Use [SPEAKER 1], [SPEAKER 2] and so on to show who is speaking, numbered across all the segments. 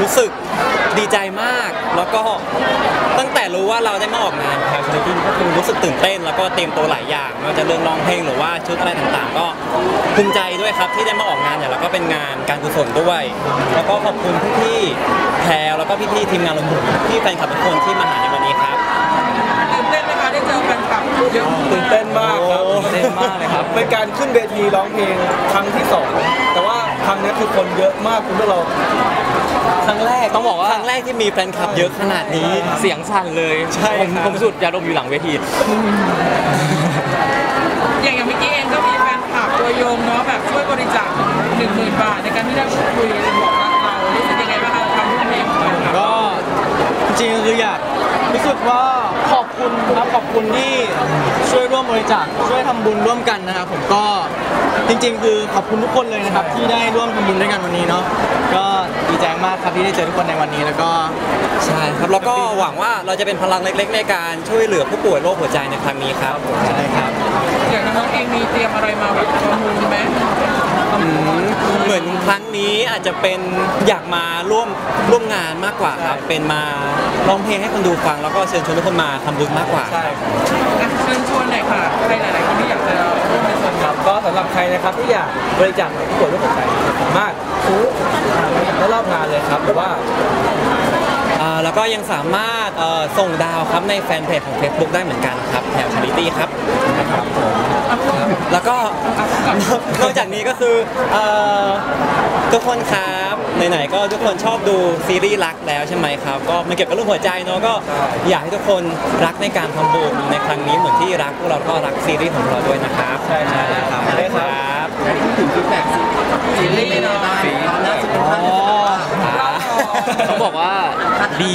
[SPEAKER 1] รู้สึกดีใจมากแล้วก็ตั้งแต่รู้ว่าเราได้มาออกงานครับจริงๆก็คือรู้สึกตื่นเต้นแล้วก็เตรียมตัวหลายอย่างไม่ว่าจะเรื่องร้องเพลงหรือว่าชุดอะไรต่างๆก็ภูมิใจด้วยครับที่ได้มาออกงานเนี่ยแล้วก็เป็นงานการกุศลด้วยแล้วก็ขอบคุณพี่ๆแพรแล้วก็พี่ๆทีมงานรวมถึงพี่แฟนคลับทุกคนที่มาหาในวันนี้ครับ
[SPEAKER 2] ตื่นเต้นไหมคะได้เจอแฟนคลับเยอะ
[SPEAKER 3] ตื่นเต้นมากครับ
[SPEAKER 1] ตื่นเต้นมากเลยครับ
[SPEAKER 3] เป็นการขึ้นเวทีร้องเพลงครั้งที่2แต่ว่าครั้งนี้คือคนเยอะมากคุณพวกเรา
[SPEAKER 1] ครั้งแรกต้องบอกว่าครั้งแรกที่มีแฟนคลับเยอะขนาดนี้
[SPEAKER 4] เสียงสั่นเลย
[SPEAKER 1] ใช่
[SPEAKER 4] ผมสุดยาดมอยู่หลังเวที
[SPEAKER 2] อย่างเมื่อกี้เองก็มีแฟนคลับตัวยงเนาะแบบช่วยบริจาค10,000 บาทในการที่ได้คุยบอกรักเรารู้สึกยังไงบ้างคะทำทุกเพลง
[SPEAKER 5] ก็จริงๆคืออยากรู้สึกว่าขอบคุณครับขอบคุณที่ช่วยร่วมบริจาคช่วยทำบุญร่วมกันนะครับผมก็จริงๆคือขอบคุณทุกคนเลยนะครับที่ได้ร่วมทำบุญด้วยกันวันนี้เนาะก็ดีใจมากครับที่ได้เจอทุกคนในวันนี้แล้วก็
[SPEAKER 1] ใช่ครับแล้วก็หวังว่าเราจะเป็นพลังเล็กๆในการช่วยเหลือผู้ป่วยโรคหัวใจในครั้งนี้ครับ
[SPEAKER 5] ใช่ครับ
[SPEAKER 2] อย่างน้องเองมีเตรียมอะไรมาแบบประมูลไหม
[SPEAKER 1] เหมือนครั้งนี้อาจจะเป็นอยากมาร่วมงานมากกว่าครับเป็นมาร้องเพลงให้คนดูฟังแล้วก็เชิญชวนทุกคนมาทำบุญมากกว่า
[SPEAKER 3] ใช่
[SPEAKER 2] เชิญชวนหน่อยค่ะใครหลายๆคนที่อยากจะร่วมในส่วน
[SPEAKER 3] ครับก็สำหรับใครนะครับที่อยากบริจาคผู้ป่วยโรคหัวใจสามารถซื้อได้รอบงานเลยครับหรือว่า
[SPEAKER 1] แล้วก็ยังสามารถส่งดาวครับในแฟนเพจของ Facebook ได้เหมือนกันครับแถวชาริตี้ครับแล้วก็นอกจากนี้ก็คือทุกคนครับไหนๆก็ทุกคนชอบดูซีรีส์รักแล้วใช่ไหมครับก็มันเกี่ยวกับเรื่องหัวใจเนาะก็อยากให้ทุกคนรักในการทำบุญในครั้งนี้เหมือนที่รักพวกเราก็รักซีรีส์ของเราด้วยนะครับ
[SPEAKER 3] ใช่ครับ
[SPEAKER 1] ใช่ครับ
[SPEAKER 2] ถึงฟีดแบ็กซีรีส์เนาะน่าจะเป็นท่าน
[SPEAKER 4] ต้องบอกว่าดี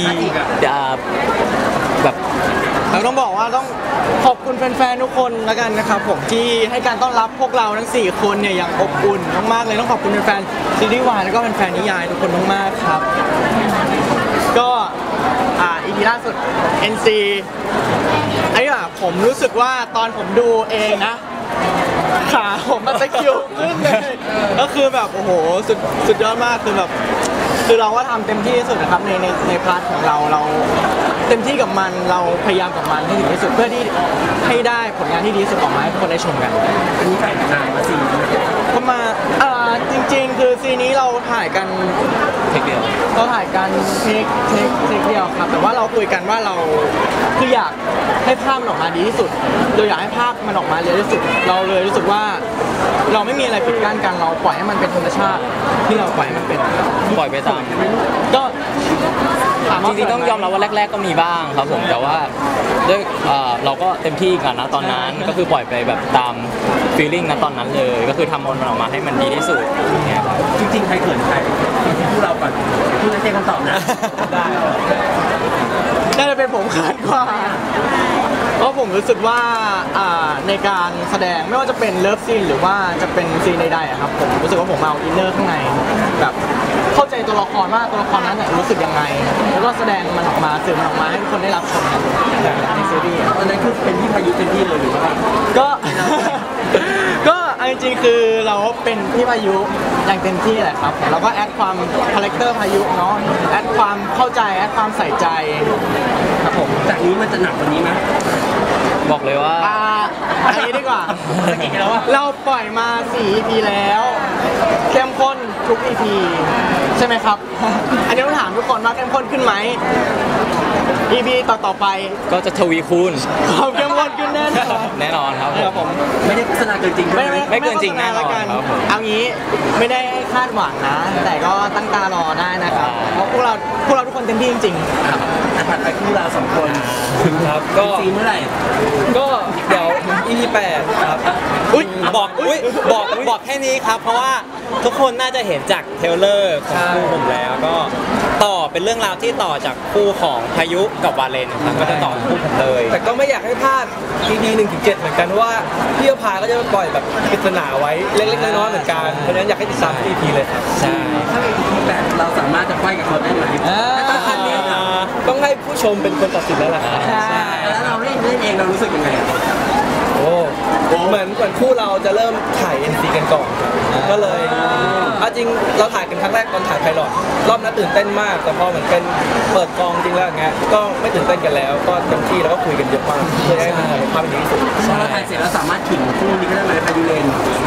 [SPEAKER 4] แบบ
[SPEAKER 5] เราต้องบอกว่าต้องขอบคุณแฟนๆทุกคนแล้วกันนะครับผมที่ให้การต้อนรับพวกเราทั้ง4คนเนี่ยอย่างอบอุ่นมากๆเลยต้องขอบคุณแฟนๆซีรีส์วายแล้วก็แฟนๆนิยายทุกคนมากๆครับก็อีพีล่าสุด NC ไอ้อะผมรู้สึกว่าตอนผมดูเองนะขาผมมันตะคิวขึ้นเลยก็คือแบบโอ้โหสุดยอดมากคือแบบคือเราก็ทำเต็มที่ที่สุดนะครับในพาร์ทของเราเต็มที่กับมันเราพยายามกับมันให้ถึงที่สุดเพื่อที่ให้ได้ผลงานที่ดีสุดออกมาให้คนได้ชมกัน
[SPEAKER 2] อันนี้ถ่ายนานมา4 ปี
[SPEAKER 5] ประมาณจริงๆคือซีนี้เราถ่ายกัน
[SPEAKER 4] เทคเดียว
[SPEAKER 5] เราถ่ายกันเทคเดียวครับแต่ว่าเราคุยกันว่าเราคืออยากให้ภาพมันออกมาดีที่สุดเราอยากให้ภาพมันออกมาเร็วที่สุดเราเลยรู้สึกว่าเราไม่มีอะไรปิดกั้นกันเราปล่อยให้มันเป็นธรรมชาติที่เราปล่อยให้มันเป็น
[SPEAKER 4] ปล่อยไปตาม
[SPEAKER 5] ก็
[SPEAKER 4] จริงๆต้องยอมรับว่าแรกๆก็มีบ้างครับผมแต่ว่าด้วยเราก็เต็มที่กันนะตอนนั้นก็คือปล่อยไปแบบตามฟีลลิ่งนะตอนนั้นเลยก็คือทำมันออกมาให้มันดีที่สุดเนี่ยครับ
[SPEAKER 2] จริงๆใครเขินใครพูดเราก่อนพูดให้เจ๊คำตอบนะได้
[SPEAKER 5] น่าจะเป็นผมเขินกว่าเพราะผมรู้สึกว่าในการแสดงไม่ว่าจะเป็นเลิฟซีนหรือว่าจะเป็นซีนใดๆครับผมรู้สึกว่าผมเอาอินเนอร์ข้างในแบบเข้าใจตัวละครว่าตัวละครนั้นรู้สึกยังไงแล้วก็แสดงมันออกมาสื่อมันออกมาให้ทุกคนได้รับชมกันในซีรีส์
[SPEAKER 2] ตอนนั้นคือเป็นที่พายุเต็มที่เลยหรือว่า
[SPEAKER 5] ก็จริงๆคือเราเป็นพี่พายุอย่างเต็มที่แหละครับเราก็แอดความคาแรคเตอร์พายุเนาะแอดความเข้าใจแอดความใส่ใจครับผม
[SPEAKER 2] จากนี้มันจะหนักกว่านี้ไหม
[SPEAKER 4] บอกเลยว่า
[SPEAKER 5] อันนี้ดีกว่าเราปล่อยมา4 EP แล้วเข้มข้นทุก EP ใช่ไหมครับอันนี้ต้องถามทุกคนว่าเข้มข้นขึ้นไหม EP ต่อไป
[SPEAKER 4] ก็จะทวีคูณ
[SPEAKER 5] ความเข้มข้นขึ้นแน่
[SPEAKER 4] นอนครับ
[SPEAKER 5] ผม
[SPEAKER 2] ไม่ได้โฆษณาเกินจริง
[SPEAKER 4] ไม่เกินจริงแน่นอนครับ
[SPEAKER 5] เอางี้ไม่ได้ให้คาดหวังนะแต่ก็ตั้งตารอได้นะครับเพราะพวกเราทุกคนเต็มที่จริงๆ
[SPEAKER 2] ถัดไปคู่เรา2 คน
[SPEAKER 1] ครับก็
[SPEAKER 2] ซีเมื่อไหร่
[SPEAKER 1] ก็เดี๋ยว EP 8ครับบอกแค่นี้ครับเพราะว่าทุกคนน่าจะเห็นจากเทรลเลอร์ของคู่ผมแล้วก็ต่อเป็นเรื่องราวที่ต่อจากคู่ของพายุกับวาเลนครับก็จะต่อคู่ผมเลย
[SPEAKER 3] แต่ก็ไม่อยากให้พลาด EP 1-7เหมือนกันว่าพี่อภาก็จะปล่อยแบบปริศนาไว้เล็กๆน้อยๆเหมือนกันเพราะฉะนั้นอยากให้ติดตาม EP เลยครับ
[SPEAKER 1] ใช่
[SPEAKER 2] ถ้าเป็น EP 8เราสามารถจะไขว้กับเขาได้ไหม
[SPEAKER 3] ต้องให้ผู้ชมเป็นคนตัดสินแล้วล่ะครับ
[SPEAKER 2] แล้วเราเล่นเองเรารู้สึกยังไง
[SPEAKER 3] เหมือนคู่เราจะเริ่มถ่าย NC กันก่อนครับก็เลยเอาจริงเราถ่ายกันครั้งแรกตอนถ่ายไพลอตรอบนั้นตื่นเต้นมากแต่พอเหมือนเป็นเปิดกองจริงแล้วอย่างเงี้ยก็ไม่ตื่นเต้นกันแล้วก็เต็มที่แล้วก็คุยกันเยอะมากเพื่อให้มันออกมาภาพเป็นดีที่สุด
[SPEAKER 6] พอเราถ่ายเสร็จแล้วสามารถขิงคู่นี้ก็ได้ไหมพายุเลน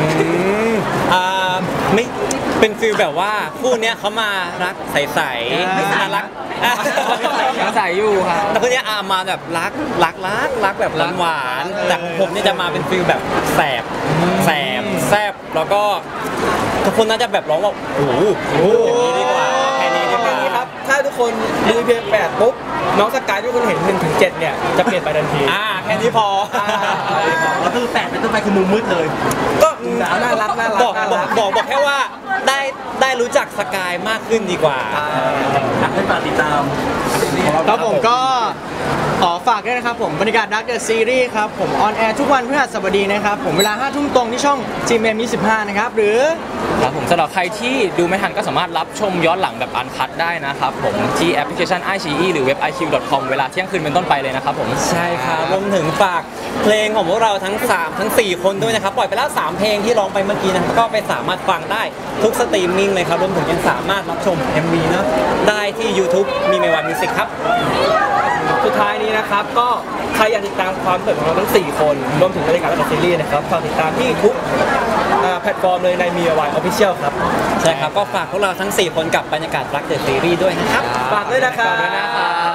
[SPEAKER 1] ไม่เป็นฟิลแบบว่าคู่เนี้ยเขามารักใสๆน่ารัก
[SPEAKER 4] ยังใส่อยู่ครับ
[SPEAKER 1] แต่คนเนี้ยมาแบบรักแบบหวานๆแต่ผมเนี่ยจะมาเป็นฟิลแบบแสบแซบแล้วก็ทุกคนน่าจะแบบร้องว่าโอ้โหอย่างนี้ดีกว่าแค่นี้ดีกว่า
[SPEAKER 3] นี้ครับถ้าทุกคนดูเพลง8ปุ๊บน้องสกายที่ทุกคนเห็น1 ถึง 7เนี่ยจะเปลี่ยนไปทันที
[SPEAKER 1] แค่นี้พอ
[SPEAKER 6] แล้วคือ8เป็นต้นไปคือมุมมืดเลย
[SPEAKER 3] ก็น่ารัก
[SPEAKER 1] บอกแค่ว่าได้รู้จักสกายมากขึ้นดีกว่า
[SPEAKER 6] ให้ฝากติดตาม
[SPEAKER 5] ครับผมก็ขอฝากด้วยนะครับผมบรรยากาศดักเดอะซีรีส์ครับผมออนแอร์ทุกวันพฤหัสบดีนะครับผมเวลา 5 ทุ่มตรงที่ช่อง GMM25 นะครับหรือ
[SPEAKER 4] ครับผมสำหรับใครที่ดูไม่ทันก็สามารถรับชมย้อนหลังแบบอันคัดได้นะครับผมที่แอปพลิเคชัน iQIYI หรือเว็บ iq.com เวลาเที่ยงคืนเป็นต้นไปเลยนะครับผม
[SPEAKER 1] ใช่ครับรวมถึงฝากเพลงของพวกเราทั้ง4 คนด้วยนะครับปล่อยไปแล้ว3 เพลงที่ร้องไปเมื่อกี้นะครับก็ไปสามารถฟังได้ทุกสตรีมมิ่งเลยครับรวมถึงยังสามารถรับชม MV เนอะได้ที่ YouTube มีเมวันมิวสิกครับ
[SPEAKER 3] สุดท้ายนี้นะครับก็ใครอยากติดตามความเปิดของเราทั้ง4 คนรวมถึงบรรยากาศและซีรีส์นะครับฝากติดตามที่ทุกแพลตฟอร์มเลยในมีวายออฟฟิเชียลครับ
[SPEAKER 1] ใช่ครับก็ฝากพวกเราทั้ง 4 คนกับบรรยากาศรักเดอะซีรีส์ด้วยนะครับ
[SPEAKER 3] ฝากด้วยนะครับ